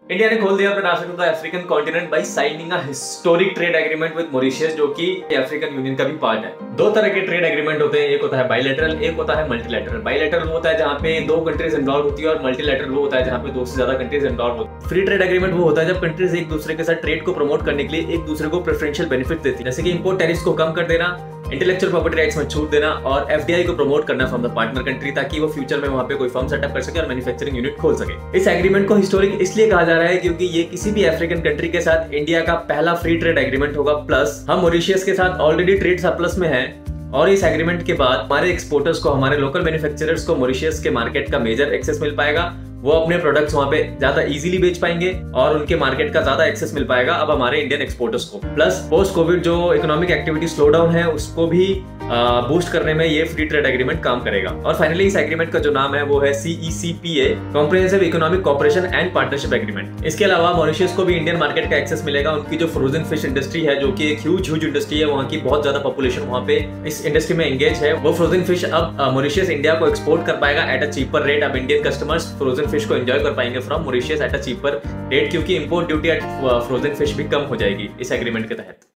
India ने खोल दिया अपना रास्ता to the African continent by signing a historic trade agreement with Mauritius, जो कि अफ्रीकन यूनियन का भी पार्ट है। दो तरह के ट्रेड एग्रीमेंट होते हैं, एक होता है बायलैटरल, एक होता है मल्टीलैटरल। बायलैटरल वो होता है जहां पे दो कंट्रीज इन्वॉल्व होती है, और मल्टीलैटरल वो होता है जहां पे दो से ज्यादा कंट्रीज इन्वॉल्व होती है। फ्री ट्रेड एग्रीमेंट वो होता है जब कंट्रीज एक दूसरे के साथ ट्रेड को प्रमोट करने के लिए एक दूसरे को प्रेफरेंशियल बेनिफिट देती है, जैसे कि इंपोर्ट टैरिफ्स को कम कर देना, इंटेलेक्चुअल प्रॉपर्टी राइट्स में छूट देना और एफडीआई को प्रमोट करना फ्रॉम द पार्टनर कंट्री, ताकि वो फ्यूचर में वहां पे कोई फर्म सेटअप कर सके और मैन्युफैक्चरिंग यूनिट खोल सके। इस एग्रीमेंट को हिस्टोरिक इसलिए कहा जा रहा है क्योंकि ये किसी भी अफ्रीकन कंट्री के साथ इंडिया का पहला फ्री ट्रेड एग्रीमेंट होगा। प्लस हम मॉरिशस के साथ ऑलरेडी ट्रेड सरप्लस में हैं, और इस एग्रीमेंट के बाद हमारे एक्सपोर्टर्स को, हमारे लोकल मैन्युफैक्चरर्स को मॉरिशस के मार्केट का मेजर एक्सेस मिल पाएगा। वो अपने प्रोडक्ट्स वहां पे ज्यादा इजीली बेच पाएंगे और उनके मार्केट का ज्यादा एक्सेस मिल पाएगा अब हमारे इंडियन एक्सपोर्टर्स को। प्लस पोस्ट कोविड जो इकोनॉमिक एक्टिविटी स्लो डाउन है उसको भी बूस्ट करने में ये फ्री ट्रेड एग्रीमेंट काम करेगा। और फाइनली इस एग्रीमेंट का जो नाम है वो है CECPA, comprehensive economic cooperation and partnership agreement. इसके अलावा मॉरिशस को भी इंडियन मार्केट का एक्सेस मिलेगा। उनकी जो फ्रोजन फिश इंडस्ट्री है, जो कि एक ह्यूज इंडस्ट्री है, वहाँ की बहुत ज्यादा पॉपुलेशन वहाँ पे इस इंडस्ट्री में एंगेज है, वो फ्रोजन फिश अब मॉरिशस इंडिया को एक्सपोर्ट कर पाएगा एट अ चीपर रेट। अब इंडियन कस्टमर्स फ्रोजन फिश को एंजॉय कर पाएंगे from Mauritius at a cheaper rate, क्योंकि import duty at frozen fish भी कम हो जाएगी इस एग्रीमेंट के तहत।